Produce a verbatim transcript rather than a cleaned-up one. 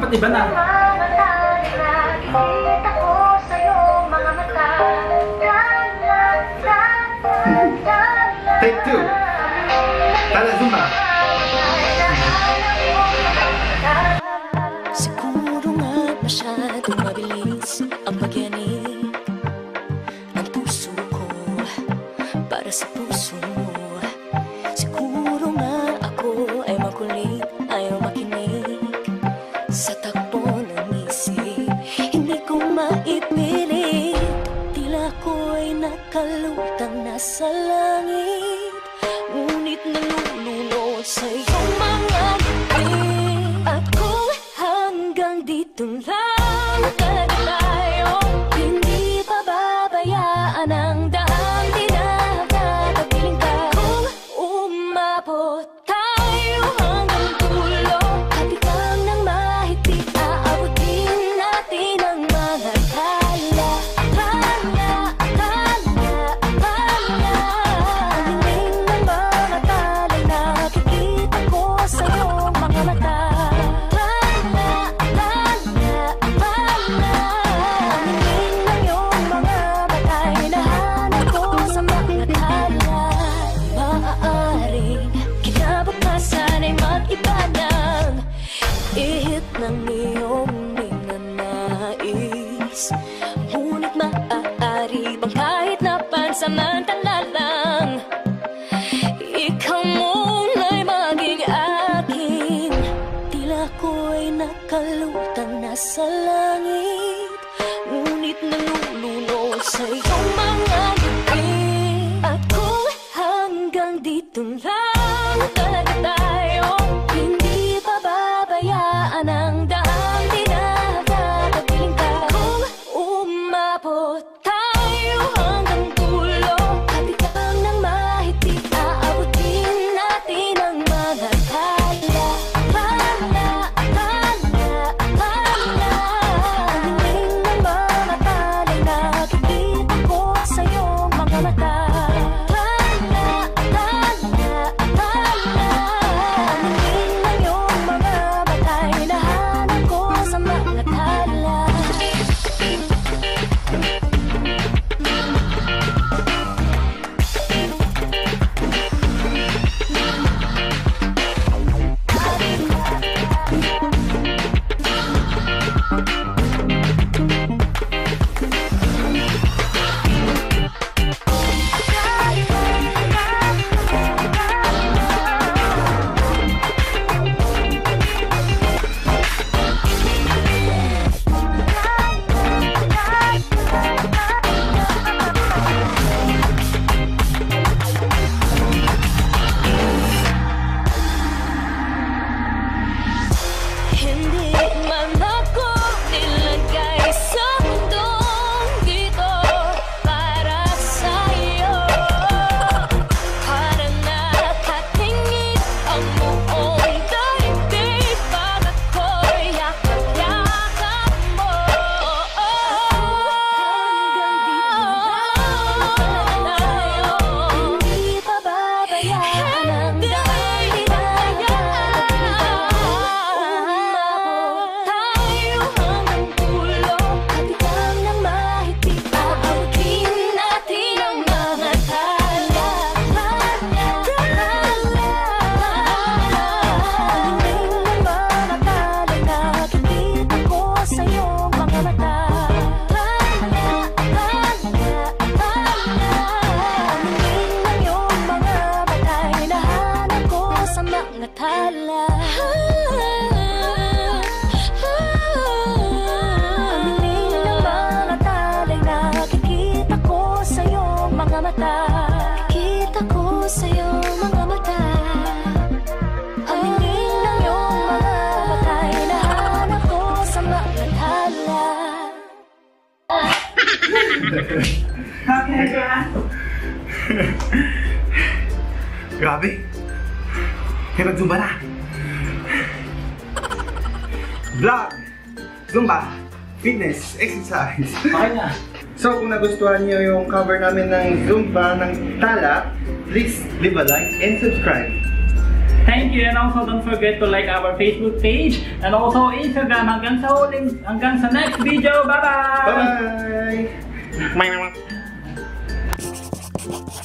Dapat iba na. Take two. Tala, Zumba. Siguro nga masyadong mabilis ang pagyanig ng puso ko para sa puso mo. Siguro nga ako ay makulit, ayaw makinig sa takbo ng isip. Hindi ko maipilit, tila ko'y nakalutang nasa langit, ngunit nalulunod sa iyong mga ngiti. At kung hanggang dito lang talaga tayo, hindi pa babayaan ang daan, di na tatapiling ka. Kung umabot tayo hanggang dulo, katikang ng mahigpit, aabutin natin ang mga tala. Tala, tala, tala, ang hiling ng mga tala'y nakikita ko sa iyong mga mata. Tala, tala, tala, ang hiling ng iyong mga mata'y nahanap ko sa mga tala. Maaaring kinabukasan ay mag-iba ng ihip ng iyong ninanais, ngunit maaari bang kahit na pansamantala lang, ikaw muna'y maging akin. Tila ko'y nakalutang nasa langit, ngunit nalulunod sa iyong mga ngiti. At kung hanggang dito lang talaga tayo, hindi pa babayaan ang daan, di na tatapiling ka. Kung umabot tayo hanggang dulo, katikang ng mahigpit, aabutin natin ang mga tala. Tala, tala, tala, ang hiling ng mga tala'y nakikita ko sa iyong mga mata. Tala, tala, tala, ang hiling ng iyong mga mata'y nahanap ko sa mga tala. Hindi man ako nilagay sa mundong dito para sa'yo, parang nakatingin ang buong daigdig pag ako'y yakap-yakap mo. Hanggang dito lang tayo, hindi pa babayaan ang daan, di na tatapiling ka. Umabot tayo hanggang dulo, katikang ng mahigpit, aabutin natin ang mga tala. Tala, tala, ang hiling ng mga tala'y nakikita ko sa iyong mga mata. Tala, tala, tala, ang hiling ng iyong mga mata'y nahanap ko sa mga tala. Ang hiling ng mga tala'y nakikita ko sa iyong mga mata. Kita ko sa iyong mga mata. Ang hiling ng iyong mga mata'y nahanap ko sa mga tala. Grabe. Kaya nag-Zumba na. Vlog, Zumba, fitness, exercise. Okay na. So kung nagustuhan niyo yung cover namin ng Zumba ng Tala, please leave a like and subscribe. Thank you, and also don't forget to like our Facebook page and also Instagram. Hanggang sa huling, hanggang sa next video. Bye-bye! Bye-bye!